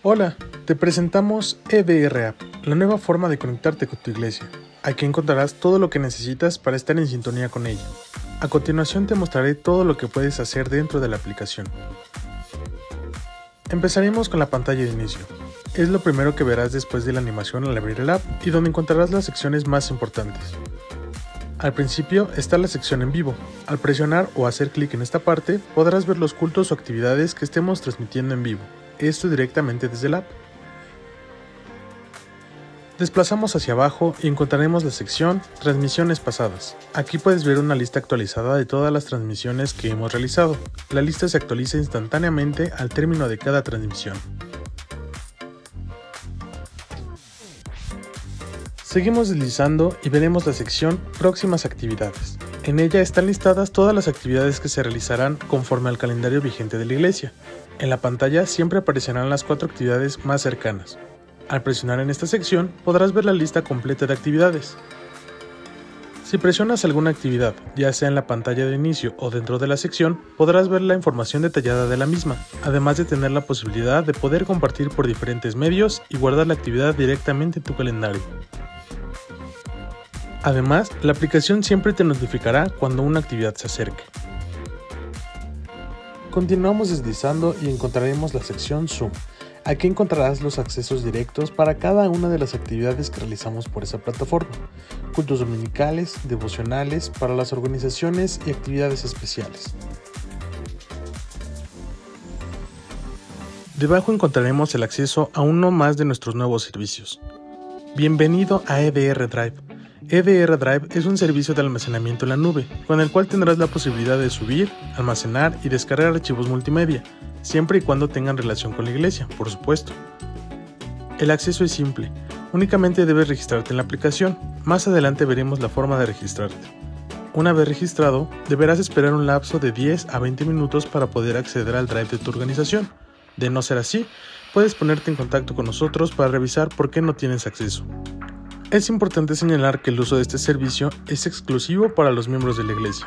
Hola, te presentamos EDR App, la nueva forma de conectarte con tu iglesia. Aquí encontrarás todo lo que necesitas para estar en sintonía con ella. A continuación te mostraré todo lo que puedes hacer dentro de la aplicación. Empezaremos con la pantalla de inicio. Es lo primero que verás después de la animación al abrir el app y donde encontrarás las secciones más importantes. Al principio está la sección en vivo. Al presionar o hacer clic en esta parte, podrás ver los cultos o actividades que estemos transmitiendo en vivo. Esto directamente desde el app. Desplazamos hacia abajo y encontraremos la sección Transmisiones pasadas. Aquí puedes ver una lista actualizada de todas las transmisiones que hemos realizado. La lista se actualiza instantáneamente al término de cada transmisión. Seguimos deslizando y veremos la sección Próximas actividades. En ella están listadas todas las actividades que se realizarán conforme al calendario vigente de la iglesia. En la pantalla siempre aparecerán las 4 actividades más cercanas. Al presionar en esta sección podrás ver la lista completa de actividades. Si presionas alguna actividad, ya sea en la pantalla de inicio o dentro de la sección, podrás ver la información detallada de la misma, además de tener la posibilidad de poder compartir por diferentes medios y guardar la actividad directamente en tu calendario. Además, la aplicación siempre te notificará cuando una actividad se acerque. Continuamos deslizando y encontraremos la sección Zoom. Aquí encontrarás los accesos directos para cada una de las actividades que realizamos por esa plataforma. Cultos dominicales, devocionales, para las organizaciones y actividades especiales. Debajo encontraremos el acceso a uno más de nuestros nuevos servicios. Bienvenido a EDR Drive. EDR Drive es un servicio de almacenamiento en la nube, con el cual tendrás la posibilidad de subir, almacenar y descargar archivos multimedia, siempre y cuando tengan relación con la iglesia, por supuesto. El acceso es simple, únicamente debes registrarte en la aplicación. Más adelante veremos la forma de registrarte. Una vez registrado, deberás esperar un lapso de 10 a 20 minutos para poder acceder al Drive de tu organización. De no ser así, puedes ponerte en contacto con nosotros para revisar por qué no tienes acceso. Es importante señalar que el uso de este servicio es exclusivo para los miembros de la iglesia.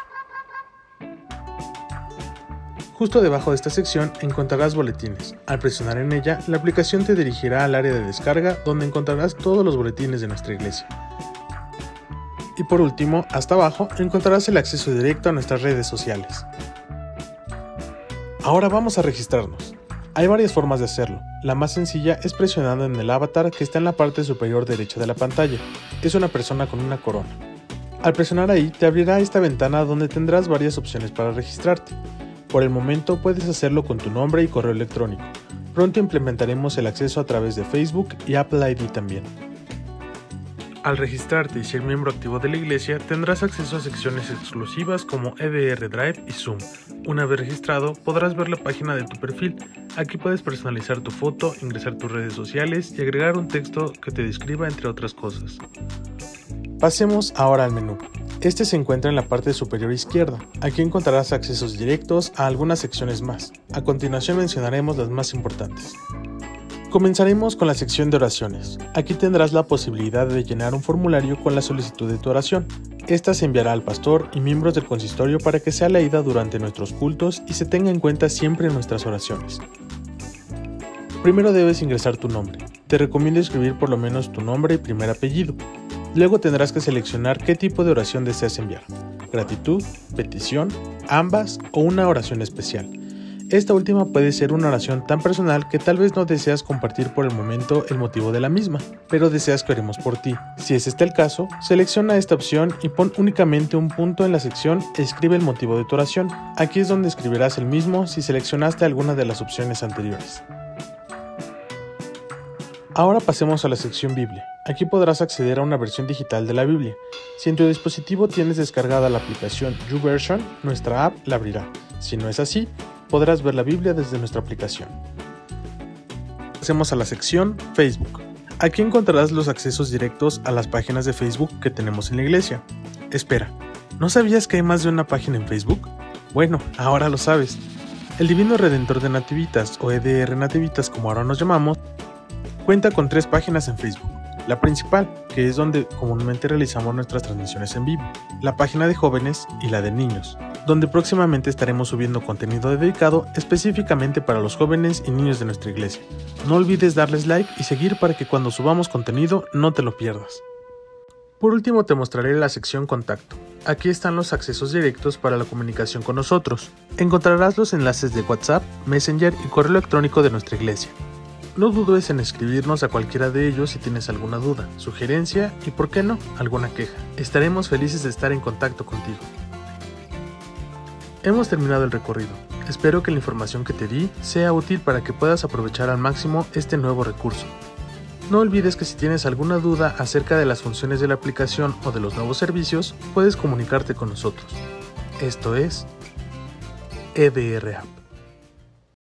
Justo debajo de esta sección encontrarás boletines. Al presionar en ella, la aplicación te dirigirá al área de descarga donde encontrarás todos los boletines de nuestra iglesia. Y por último, hasta abajo encontrarás el acceso directo a nuestras redes sociales. Ahora vamos a registrarnos. Hay varias formas de hacerlo. La más sencilla es presionando en el avatar que está en la parte superior derecha de la pantalla. Es una persona con una corona. Al presionar ahí te abrirá esta ventana donde tendrás varias opciones para registrarte. Por el momento puedes hacerlo con tu nombre y correo electrónico. Pronto implementaremos el acceso a través de Facebook y Apple ID también. Al registrarte y ser miembro activo de la iglesia, tendrás acceso a secciones exclusivas como EDR Drive y Zoom. Una vez registrado, podrás ver la página de tu perfil. Aquí puedes personalizar tu foto, ingresar tus redes sociales y agregar un texto que te describa, entre otras cosas. Pasemos ahora al menú. Este se encuentra en la parte superior izquierda. Aquí encontrarás accesos directos a algunas secciones más. A continuación mencionaremos las más importantes. Comenzaremos con la sección de oraciones. Aquí tendrás la posibilidad de llenar un formulario con la solicitud de tu oración. Esta se enviará al pastor y miembros del consistorio para que sea leída durante nuestros cultos y se tenga en cuenta siempre en nuestras oraciones. Primero debes ingresar tu nombre. Te recomiendo escribir por lo menos tu nombre y primer apellido. Luego tendrás que seleccionar qué tipo de oración deseas enviar: gratitud, petición, ambas o una oración especial. Esta última puede ser una oración tan personal que tal vez no deseas compartir por el momento el motivo de la misma, pero deseas que oremos por ti. Si es este el caso, selecciona esta opción y pon únicamente un punto en la sección e escribe el motivo de tu oración. Aquí es donde escribirás el mismo si seleccionaste alguna de las opciones anteriores. Ahora pasemos a la sección Biblia. Aquí podrás acceder a una versión digital de la Biblia. Si en tu dispositivo tienes descargada la aplicación YouVersion, nuestra app la abrirá. Si no es así, podrás ver la Biblia desde nuestra aplicación. Pasemos a la sección Facebook. Aquí encontrarás los accesos directos a las páginas de Facebook que tenemos en la iglesia. Espera, ¿no sabías que hay más de una página en Facebook? Bueno, ahora lo sabes. El Divino Redentor de Nativitas, o EDR Nativitas como ahora nos llamamos, cuenta con 3 páginas en Facebook. La principal, que es donde comúnmente realizamos nuestras transmisiones en vivo, la página de jóvenes y la de niños. donde próximamente estaremos subiendo contenido dedicado específicamente para los jóvenes y niños de nuestra iglesia. No olvides darles like y seguir para que cuando subamos contenido no te lo pierdas. Por último te mostraré la sección Contacto. Aquí están los accesos directos para la comunicación con nosotros. Encontrarás los enlaces de WhatsApp, Messenger y correo electrónico de nuestra iglesia. No dudes en escribirnos a cualquiera de ellos si tienes alguna duda, sugerencia y, por qué no, alguna queja. Estaremos felices de estar en contacto contigo. Hemos terminado el recorrido. Espero que la información que te di sea útil para que puedas aprovechar al máximo este nuevo recurso. No olvides que si tienes alguna duda acerca de las funciones de la aplicación o de los nuevos servicios, puedes comunicarte con nosotros. Esto es EDR App.